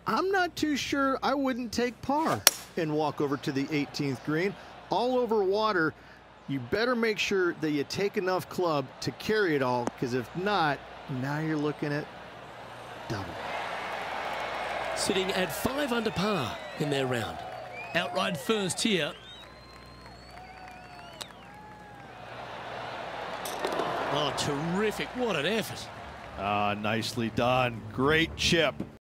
I'm not too sure I wouldn't take par and walk over to the 18th green. All over water, you better make sure that you take enough club to carry it all, because if not, now you're looking at double. Sitting at 5 under par in their round. Outright first here. Oh, terrific. What an effort. Nicely done. Great chip.